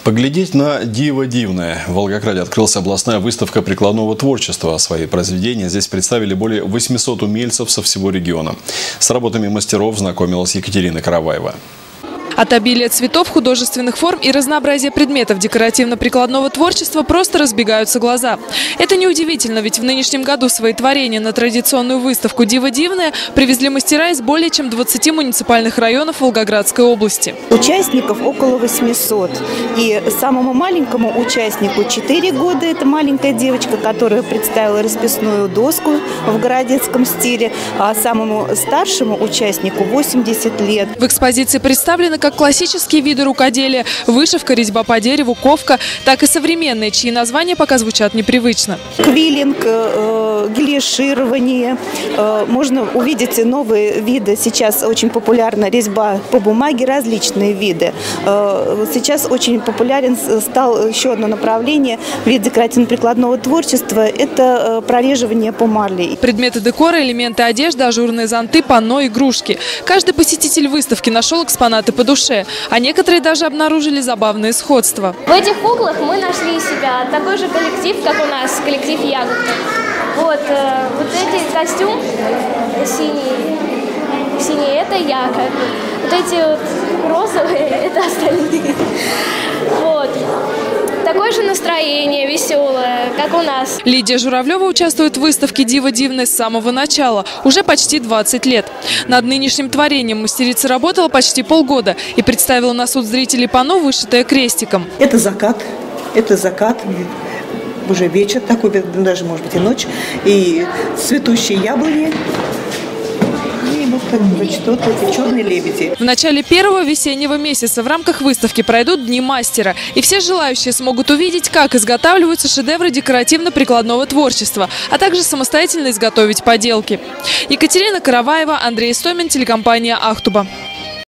Поглядеть на диво дивное. В Волгограде открылась областная выставка прикладного творчества. Свои произведения здесь представили более 800 умельцев со всего региона. С работами мастеров знакомилась Екатерина Караваева. От обилия цветов, художественных форм и разнообразия предметов декоративно-прикладного творчества просто разбегаются глаза. Это неудивительно, ведь в нынешнем году свои творения на традиционную выставку «Диво дивное» привезли мастера из более чем 20 муниципальных районов Волгоградской области. Участников около 800. И самому маленькому участнику 4 года. Это маленькая девочка, которая представила расписную доску в городецком стиле. А самому старшему участнику 80 лет. В экспозиции представлены как классические виды рукоделия – вышивка, резьба по дереву, ковка, так и современные, чьи названия пока звучат непривычно. Квиллинг, гелиширование. Можно увидеть новые виды. Сейчас очень популярна резьба по бумаге, различные виды. Сейчас очень популярен стал еще одно направление, вид декоративно-прикладного творчества – это прореживание по марли. Предметы декора, элементы одежды, ажурные зонты, панно, игрушки. Каждый посетитель выставки нашел экспонаты по душе, а некоторые даже обнаружили забавные сходства. В этих куклах мы нашли себя такой же коллектив, как у нас, коллектив Ягодка. Вот эти костюм синий это я, как бы. Вот эти вот розовые это остальные. Вот. Такое же настроение веселое, как у нас. Лидия Журавлева участвует в выставке «Диво дивное» с самого начала, уже почти 20 лет. Над нынешним творением мастерица работала почти полгода и представила на суд зрителей панно, вышитое крестиком. Это закат, уже вечер такой, даже может быть и ночь, и цветущие яблони. Вот эти черные лебеди. В начале первого весеннего месяца в рамках выставки пройдут Дни мастера. И все желающие смогут увидеть, как изготавливаются шедевры декоративно-прикладного творчества, а также самостоятельно изготовить поделки. Екатерина Караваева, Андрей Истомин, телекомпания «Ахтуба».